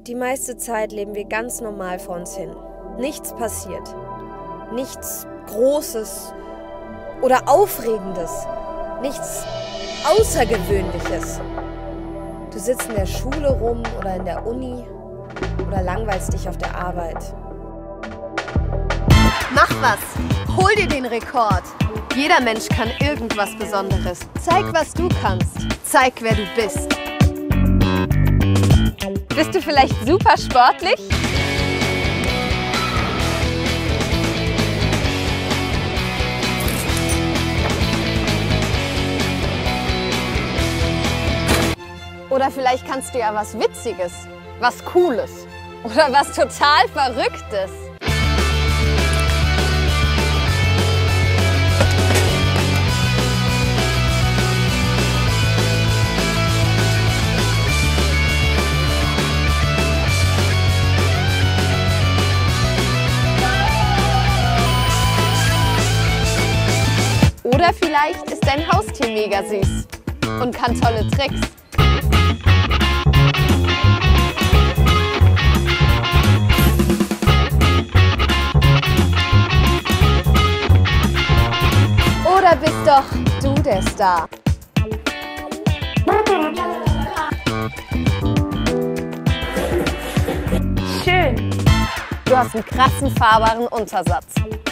Die meiste Zeit leben wir ganz normal vor uns hin. Nichts passiert. Nichts Großes oder Aufregendes. Nichts Außergewöhnliches. Du sitzt in der Schule rum oder in der Uni oder langweilst dich auf der Arbeit. Mach was! Hol dir den Rekord! Jeder Mensch kann irgendwas Besonderes. Zeig, was du kannst. Zeig, wer du bist. Bist du vielleicht super sportlich? Oder vielleicht kannst du ja was Witziges, was Cooles oder was total Verrücktes. Oder vielleicht ist dein Haustier mega süß und kann tolle Tricks. Oder bist doch du der Star? Schön! Du hast einen krassen, fahrbaren Untersatz.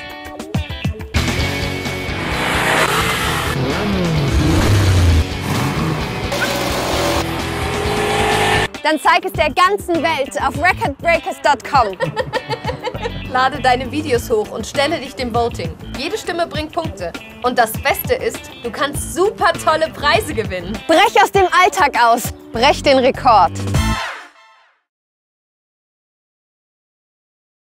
Dann zeig es der ganzen Welt auf recordbreakers.com. Lade deine Videos hoch und stelle dich dem Voting. Jede Stimme bringt Punkte. Und das Beste ist, du kannst super tolle Preise gewinnen. Brech aus dem Alltag aus. Brech den Rekord.